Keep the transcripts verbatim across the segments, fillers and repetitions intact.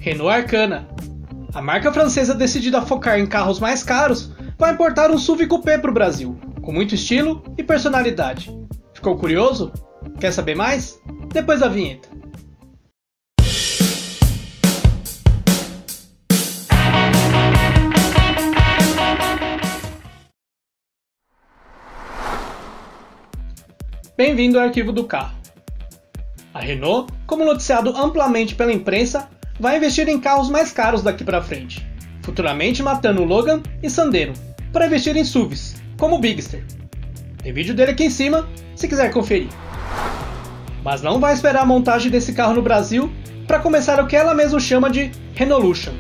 Renault Arcana. A marca francesa, decidida a focar em carros mais caros, vai importar um S U V coupé para o Brasil, com muito estilo e personalidade. Ficou curioso? Quer saber mais? Depois da vinheta. Bem-vindo ao Arquivo do Carro. A Renault, como noticiado amplamente pela imprensa, vai investir em carros mais caros daqui para frente, futuramente matando o Logan e Sandero, para investir em S U Vs, como o Bigster. Tem vídeo dele aqui em cima, se quiser conferir. Mas não vai esperar a montagem desse carro no Brasil para começar o que ela mesma chama de Renolution.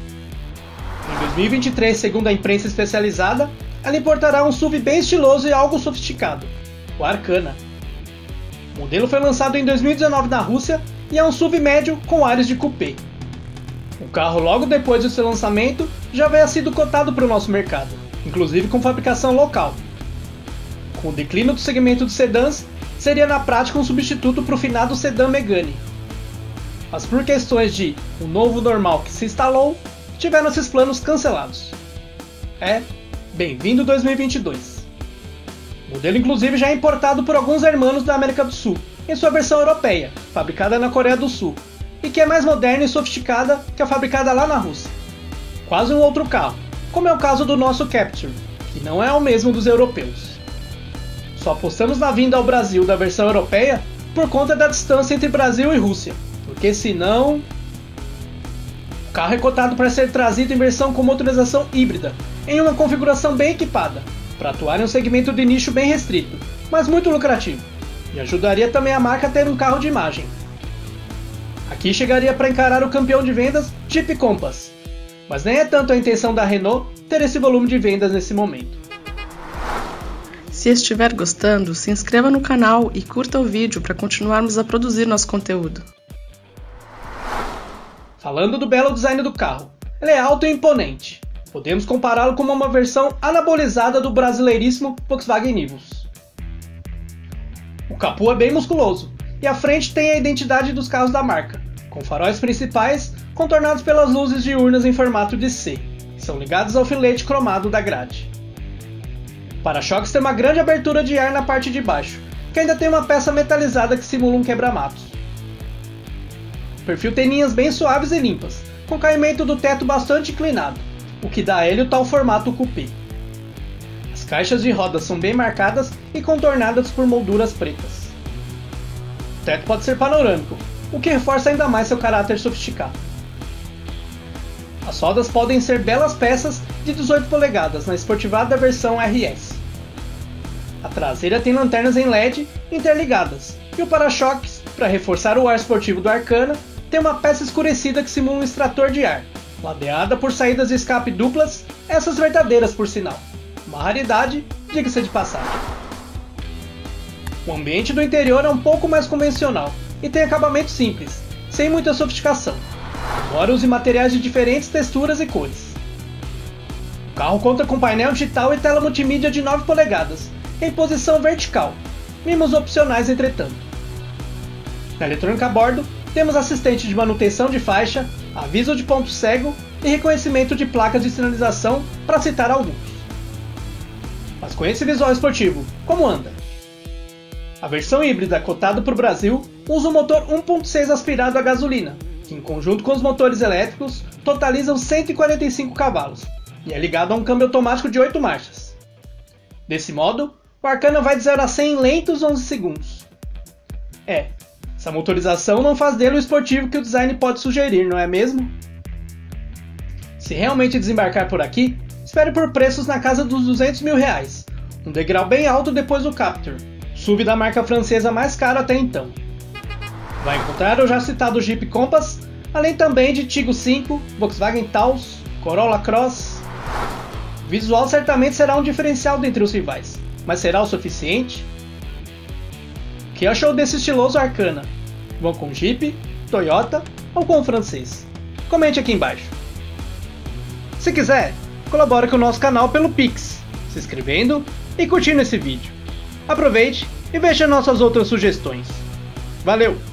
Em dois mil e vinte e três, segundo a imprensa especializada, ela importará um S U V bem estiloso e algo sofisticado, o Arcana. O modelo foi lançado em dois mil e dezenove na Rússia e é um S U V médio com ares de coupé. O carro, logo depois do seu lançamento, já havia sido cotado para o nosso mercado, inclusive com fabricação local. Com o declínio do segmento de sedãs, seria na prática um substituto para o finado sedã Megane. Mas por questões de um novo normal que se instalou, tiveram esses planos cancelados. É, bem-vindo dois mil e vinte e dois. O modelo inclusive já é importado por alguns hermanos da América do Sul, em sua versão europeia, fabricada na Coreia do Sul, e que é mais moderna e sofisticada que a fabricada lá na Rússia. Quase um outro carro, como é o caso do nosso Captur, que não é o mesmo dos europeus. Só apostamos na vinda ao Brasil da versão europeia por conta da distância entre Brasil e Rússia, porque senão... O carro é cotado para ser trazido em versão com motorização híbrida, em uma configuração bem equipada, para atuar em um segmento de nicho bem restrito, mas muito lucrativo, e ajudaria também a marca a ter um carro de imagem. Aqui chegaria para encarar o campeão de vendas Jeep Compass, mas nem é tanto a intenção da Renault ter esse volume de vendas nesse momento. Se estiver gostando, se inscreva no canal e curta o vídeo para continuarmos a produzir nosso conteúdo. Falando do belo design do carro, ele é alto e imponente. Podemos compará-lo com uma versão anabolizada do brasileiríssimo Volkswagen Nivus. O capô é bem musculoso, e a frente tem a identidade dos carros da marca, com faróis principais contornados pelas luzes diurnas em formato de C, que são ligados ao filete cromado da grade. O para-choques tem uma grande abertura de ar na parte de baixo, que ainda tem uma peça metalizada que simula um quebra-matos. O perfil tem linhas bem suaves e limpas, com caimento do teto bastante inclinado, o que dá a ele o tal formato coupé. As caixas de rodas são bem marcadas e contornadas por molduras pretas. O teto pode ser panorâmico, o que reforça ainda mais seu caráter sofisticado. As rodas podem ser belas peças de dezoito polegadas na esportivada versão R S. A traseira tem lanternas em L E D interligadas, e o para-choques, para reforçar o ar esportivo do Arcana, tem uma peça escurecida que simula um extrator de ar, ladeada por saídas de escape duplas, essas verdadeiras por sinal. Uma raridade, diga-se de passagem. O ambiente do interior é um pouco mais convencional e tem acabamento simples, sem muita sofisticação, embora use materiais de diferentes texturas e cores. O carro conta com painel digital e tela multimídia de nove polegadas, em posição vertical, mimos opcionais entretanto. Na eletrônica a bordo, temos assistente de manutenção de faixa, aviso de ponto cego e reconhecimento de placas de sinalização, para citar alguns. Mas com esse visual esportivo, como anda? A versão híbrida cotada para o Brasil usa um motor um ponto seis aspirado a gasolina, que em conjunto com os motores elétricos totalizam cento e quarenta e cinco cavalos, e é ligado a um câmbio automático de oito marchas. Desse modo, o Arcana vai de zero a cem em lentos onze segundos. É, essa motorização não faz dele o esportivo que o design pode sugerir, não é mesmo? Se realmente desembarcar por aqui, espere por preços na casa dos duzentos mil reais, um degrau bem alto depois do Captur, S U V da marca francesa mais caro até então. Vai encontrar o já citado Jeep Compass, além também de Tiggo cinco, Volkswagen Taos, Corolla Cross. O visual certamente será um diferencial dentre os rivais, mas será o suficiente? O que achou desse estiloso Arcana? Vão com Jeep, Toyota ou com o francês? Comente aqui embaixo. Se quiser, colabore com o nosso canal pelo Pix, se inscrevendo e curtindo esse vídeo. Aproveite e veja nossas outras sugestões. Valeu!